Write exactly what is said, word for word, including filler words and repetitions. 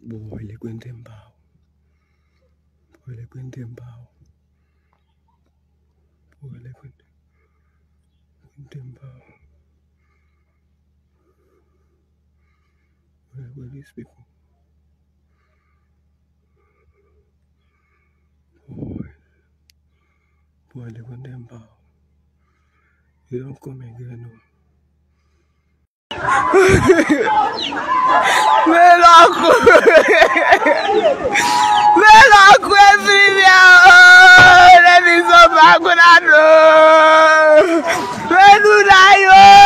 Boy, le kwente mbao. Boy, le kwente mbao. Boy, le kwente kwente mbao. Where were these people? Boy, boy, le kwente mbao. You don't come again, no. Me loco! Me loco é filha! Let me so back when I know! Me do that,